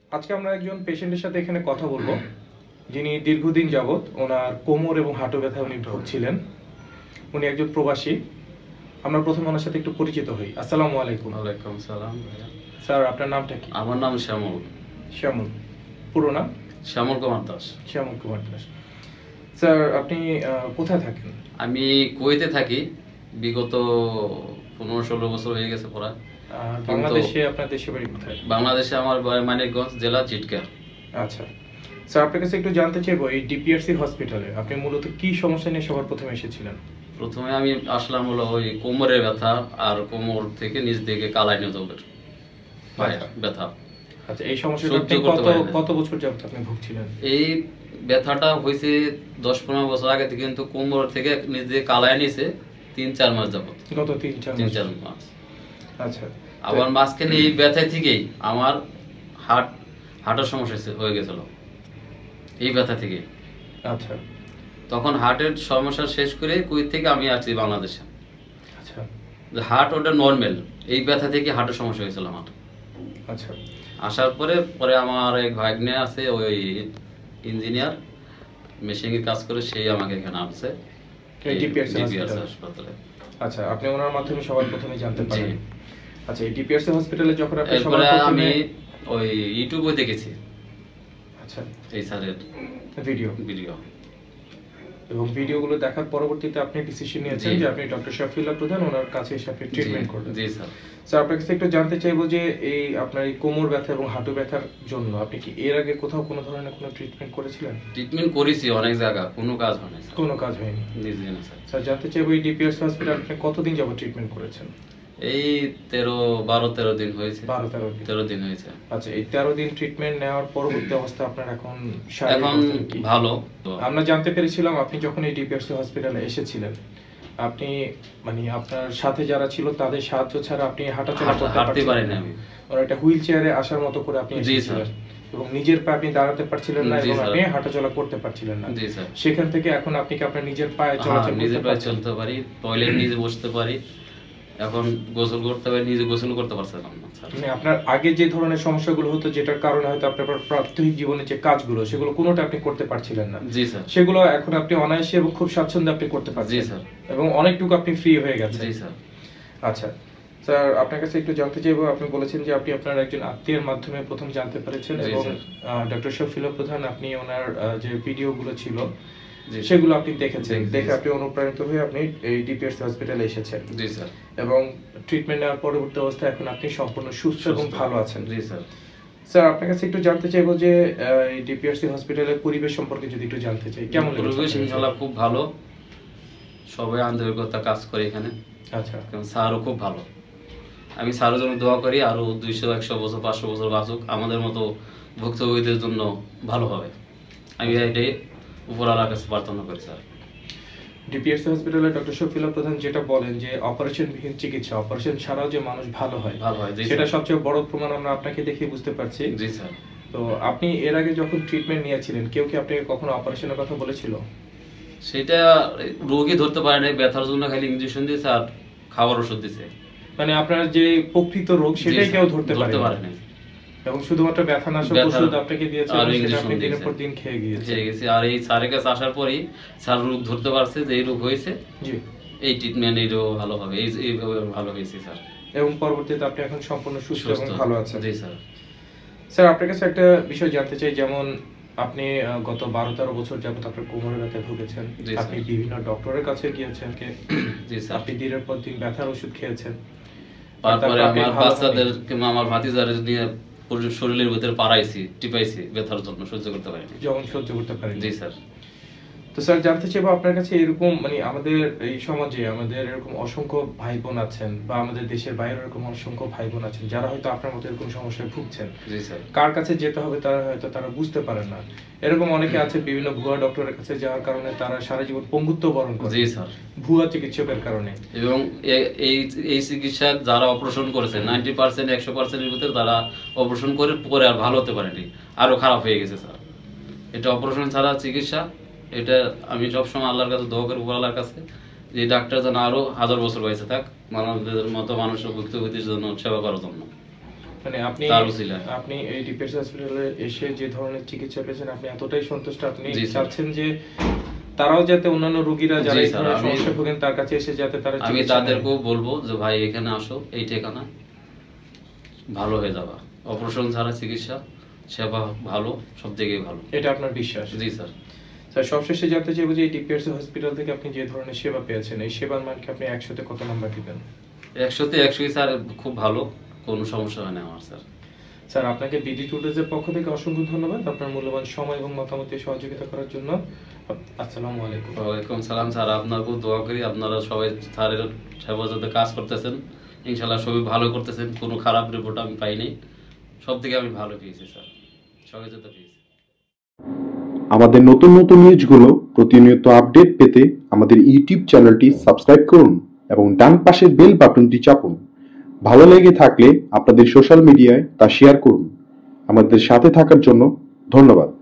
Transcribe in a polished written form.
আজকে আমরা একজন পেশেন্টের সাথে এখানে কথা বলবো যিনি দীর্ঘদিন যাবত ওনার কোমর এবং হাঁটু ব্যথায় উনি ভুগছিলেন। উনি একজন প্রবাসী। আমরা প্রথমে ওনার সাথে একটু পরিচিত হই। আসসালামু আলাইকুম। ওয়ালাইকুম সালাম। স্যার, আপনার নামটা কি? আমার নাম শ্যামল। শ্যামল, পুরো নাম? শ্যামল কুমার দাস। শ্যামল কুমার দাস। স্যার, আপনি কোথায় থাকেন? আমি কুয়েতে থাকি, বিগত 15-16 বছর হয়ে গেছে পড়া। বাংলাদেশে আপনার দেশে বাড়ি কোথায়? বাংলাদেশে আমার মানিকগঞ্জ জেলা, চিটকা। আচ্ছা স্যার, আপনার কাছে একটু জানতে চাইবো এই ডিপিআরসি হসপিটালে আপনি মূলত কি সমস্যা নিয়ে সবার প্রথমে এসেছিলেন? প্রথমে আমি আসলাম হলো ওই কোমরের ব্যথা, আর কোমর থেকে নিচ দিকে কালাই নিউজলের ব্যথা। আচ্ছা, এই সমস্যাটা আপনি কত বছর যাবত আপনি ভুগছিলেন? এই ব্যথাটা হয়েছে 10-15 বছর আগে থেকে, কিন্তু কোমর থেকে নিচ দিয়ে কালাই নিছে 3-4 মাস যাবত। গত 3-4 মাস। আচ্ছা, আবার মাঝখানে এই ব্যথা থেকেই আমার হার্টের সমস্যা হয়ে গেছিল এই ব্যথা থেকে। আচ্ছা, তখন হার্টের সমস্যা শেষ করে কুয়েত থেকে আমি আসছি বাংলাদেশে। আচ্ছা, হার্ট ওটা নর্মাল, এই ব্যথা থেকে হার্টের সমস্যা হয়েছিল আমার। আচ্ছা, আসার পরে আমার এক ভাগ্নে আছে, ওই ইঞ্জিনিয়ার, মেশিনের কাজ করে, সেই আমাকে এখানে আনছে ডিপিআরসি হাসপাতালে। আচ্ছা, আপনি ওনার মাধ্যমে সবার প্রথমে জানতে পারেন। আচ্ছা, এই ডিপিআরসি হসপিটালে যখন আপনি সবার প্রথমে আমি ওই ইউটিউবে দেখেছি। আচ্ছা, এই স্যারের ভিডিও এবং ভিডিওগুলো দেখার পরবর্তীতে আপনি ডিসিশন নিয়েছেন যে আপনি ডক্টর শফিউল্লাহ প্রধান ওনার কাছে এসে আপনি ট্রিটমেন্ট করবেন। জি স্যার। স্যার, আপনার কাছে একটু জানতে চাইবো যে এই আপনার এই কোমর ব্যথা এবং হাঁটু ব্যথার জন্য আপনি কি এর আগে কোথাও কোনো ধরনের কোনো ট্রিটমেন্ট করেছিলেন? ট্রিটমেন্ট করেছি অনেক জায়গা, কোনো কাজ হয়নি। কোনো কাজ হয়নি? জি জি না স্যার। স্যার, জানতে চাইবো এই ডিপিআরসি হসপিটাল আপনি কতদিন যাবত ট্রিটমেন্ট করেছেন? এই 12-13 দিন হয়েছে। 12-13 দিন হয়েছে। আচ্ছা, এই 13 দিন ট্রিটমেন্ট নেওয়ার পরবর্তী অবস্থা আপনার এখন ভালো। আমরা জানতে পেরেছিলাম আপনি যখন এই ডিপিআরসি হসপিটালে এসেছিলেন, আপনি মানে আপনার সাথে যারা ছিল তাদের সাহায্য ছাড়া আপনি হাঁটাচলা করতে পারেন না। আর একটা হুইল চেয়ারে আসার মতো করে আপনি এসেছিলেন এবং নিজের পায়ে আপনি দাঁড়াতে পারছিলেন না এবং আপনি হাঁটাচলা করতে পারছিলেন না। সেখান থেকে এখন আপনি কি আপনার নিজের পায়ে চলতে পারি, টয়লেট নিজে বসতে পারি, এখন গোসল করতে পারি, নিজে গোসল করতে পারছিলাম না। মানে আপনার আগে যে ধরনের সমস্যাগুলো হতো, যেটার কারণে হয়তো আপনার প্রাত্যহিক জীবনে যে কাজগুলো সেগুলো কোনোটা আপনি করতে পারছিলেন না, জি স্যার, সেগুলো এখন আপনি অনায়াসে এবং খুব স্বাচ্ছন্দ্যে আপনি করতে পারছেন। জি স্যার। এবং অনেকটুকু আপনি ফ্রি হয়ে গেছেন। জি স্যার। আচ্ছা স্যার, আপনার কাছে একটু জানতে চাইবো, আপনি বলেছেন যে আপনি আপনার একজন আত্মীয়ের মাধ্যমে প্রথম জানতে পেরেছেন এবং ডক্টর শফিউল্লাহ প্রধান আপনি ওনার যে ভিডিওগুলো ছিল সেগুলো আপনি দেখেছেন, দেখে আপনি অনুপ্রাণিত হয়ে আপনি এই ডিপিআরসি হসপিটালে এসেছেন। জি স্যার। এবং ট্রিটমেন্ট নেওয়ার পরবর্তী অবস্থায় এখন আপনি সম্পূর্ণ সুস্থ এবং ভালো আছেন। জি স্যার। স্যার, আপনার কাছে একটু জানতে চাইবো যে এই ডিপিআরসি হসপিটালের পরিবেশ সম্পর্কে যদি একটু জানতে চাই, কেমন পরিবেশ? ইনশাআল্লাহ খুব ভালো, সবাই আন্তরিকতা কাজ করে এখানে। আচ্ছা, স্যারও খুব ভালো। আমি স্যারের জন্য দোয়া করি আরো 200-100 বছর 500 বছর বাঁচুক, আমাদের মতো ভুক্তভোগীদের জন্য ভালো হবে, আমি এটাই উপরওয়ালার কাছে প্রার্থনা করি। স্যার, ডিপিআরসি হসপিটালে ডক্টর শফিউল্লাহ প্রধান যেটা বলেন যে অপারেশনবিহীন চিকিৎসা, অপারেশন ছাড়াও যে মানুষ ভালো হয়, সেটা সবচেয়ে বড় প্রমাণ আমরা আপনাকে দেখে বুঝতে পারছি। জি স্যার। তো আপনি এর আগে যখন ট্রিটমেন্ট নিয়েছিলেন, কেউ কি আপনাকে কখনো অপারেশনের কথা বলেছিল? সেটা রোগী ধরতে পারে না, ব্যথার জন্য খালি ইনজেকশন দিয়েছে আর খাবার ওষুধ দিয়েছে। মানে আপনার যে প্রকৃত রোগ সেটাই কেউ ধরতে পারে না এবং শুধুমাত্র ব্যথানাশক ওষুধ আপনাকে দিয়েছে আর আপনি দিনের পর দিন খেয়ে গেছে। আর এই স্যারের কাছে আসার পরেই স্যার রোগ ধরতে পারছে যে এই রোগ হয়েছে, জি এই ট্রিটমেন্ট এই রোগ ভালো হবে, এইভাবে ভালো হয়েছে স্যার। এবং পরবর্তীতে আপনি এখন সম্পূর্ণ সুস্থ এবং ভালো আছেন। জি স্যার। স্যার, আপনার কাছে একটা বিষয় জানতে চাই, যেমন আপনি গত 12-13 বছর যাবত আপনার কোমরের ব্যথায় ভুগেছেন, আপনি বিভিন্ন ডক্টরের কাছে গিয়েছেন, জি স্যার, আপনি দিনের পর দিন ব্যথার ওষুধ খেয়েছেন, তারপরে আমার বাচ্চাদের কিংবা আমার ভাতিজাদের নিয়ে শরীরের ভিতরে পাড়াইছি, টিপাইছি, ব্যথার জন্য সহ্য করতে পারিনি, যখন সহ্য করতে পারিনি। জি স্যার। তো স্যার, জানতে চাইবো আপনার কাছে এরকম মানে আমাদের এই সমাজে আমাদের এরকম অসংখ্য ভাই বোন আছেন বা আমাদের দেশের বাইরে এরকম অসংখ্য ভাই বোন আছেন যারা হয়তো আপনার মতো এরকম সমস্যায় ভুগছেন। জি স্যার। কার কাছে যেতে হবে তারা বুঝতে পারেন না। এরকম অনেকে আছে বিভিন্ন ভুয়া ডক্টরের কাছে যাওয়ার কারণে তারা সারা জীবন পঙ্গুত্ব বরণ করে। জি স্যার। ভুয়া চিকিৎসকের কারণে। এবং এই চিকিৎসা যারা অপারেশন করেছে 90%-100% এর ভিতরে তারা অপারেশন করে পরে আর ভালো হতে পারেনি, আরো খারাপ হয়ে গেছে স্যার। এটা অপারেশন ছাড়া চিকিৎসা, এটা আমি সবসময় আল্লাহর কাছে দোয়া করি, আল্লাহর কাছে যে ডাক্তার যেন আরো 1000 বছর বেঁচে থাক, মানুষদের মতো মানুষের ভুক্তভোগীদের জন্য সেবা করার জন্য। মানে আপনি আপনি এই ডিপিএস হসপিটালে এসে যে ধরনের চিকিৎসা পেয়েছেন আপনি এতটাই সন্তুষ্ট, আপনি চাচ্ছেন যে তারাও যাতে অন্যান্য রোগীরা যারা এই ধরনের সমস্যা ভোগেন তার কাছে এসে যাতে তারা আমি তাদেরকেও বলবো যে ভাই এখানে আসো, এই ঠিকানা, ভালো হয়ে যাবা। অপারেশন ছাড়া চিকিৎসা, সেবা ভালো, সব থেকে ভালো, এটা আপনার বিশ্বাস? জি স্যার। স্যার সবশেষে জানতে চাইবো যে এই ডিপিএস হসপিটাল থেকে আপনি যে ধরনের সেবা পেয়েছেন এই সেবার মানকে আপনি 100 তে কত নাম্বার দিবেন? 100 তে 100 স্যার, খুব ভালো, কোনো সমস্যা হয় না আমার স্যার। স্যার আপনাকে বিডি টুডেজের পক্ষ থেকে অসংখ্য ধন্যবাদ আপনার মূল্যবান সময় এবং মতামত সহযোগিতা করার জন্য। আসসালামু আলাইকুম। ওয়ালাইকুম সালাম স্যার, আপনাকেও দোয়া করি আপনারা সবাই স্যারের সেবা যাতে কাজ করতেছেন, ইনশাআল্লাহ সবই ভালো করতেছেন, কোনো খারাপ রিপোর্ট আমি পাইনি, সব থেকে আমি ভালো পেয়েছি স্যার, সবাই যাতে পেয়েছি। আমাদের নতুন নতুন নিউজগুলো প্রতিনিয়ত আপডেট পেতে আমাদের ইউটিউব চ্যানেলটি সাবস্ক্রাইব করুন এবং ডান পাশের বেল বাটনটি চাপুন। ভালো লেগে থাকলে আপনাদের সোশ্যাল মিডিয়ায় তা শেয়ার করুন। আমাদের সাথে থাকার জন্য ধন্যবাদ।